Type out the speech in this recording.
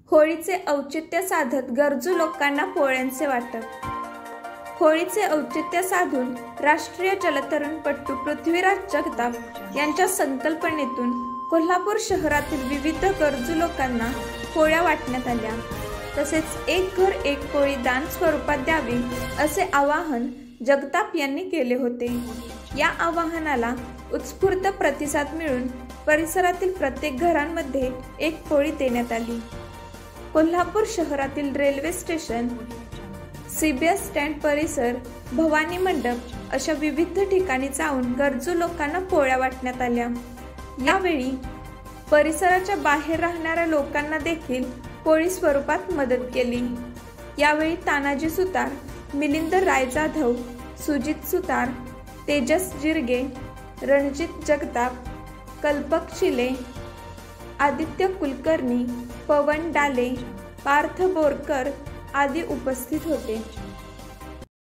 होळीचे औचित्य साधत गरजू लोकांना पोळ्यांचे वाटप। होळीचे औचित्य साधून राष्ट्रीय जलतरणपटू पृथ्वीराज जगताप यांच्या संकल्पनेतून कोल्हापूर शहरातील विविध गरजू लोकांना पोळ्या वाटण्यात आल्या। तसेच एक घर एक पोळी दान स्वरूपात द्यावी असे आवाहन जगताप यांनी केले होते। या आवाहनाला उत्स्फूर्त प्रतिसाद मिळून परिसरातील प्रत्येक घरांमध्ये एक पोळी देण्यात आली। कोल्हापूर शहरातील रेल्वे स्टेशन, CBS स्टँड परिसर, भवानी मंडप अशा विविध ठिकाणी जाऊन गरजू लोकांना पोळ्या वाटण्यात आल्या। यावेळी परिसराच्या बाहेर राहणाऱ्या लोकांना देखील पोळी स्वरूपात मदत केली। यावेळी तानाजी सुतार, मिलिंद राय जाधव, सुजित सुतार, तेजस जिरगे, रणजित जगताप, कल्पक शिले, आदित्य कुलकर्णी, पवन डाले, पार्थ बोरकर आदी उपस्थित होते।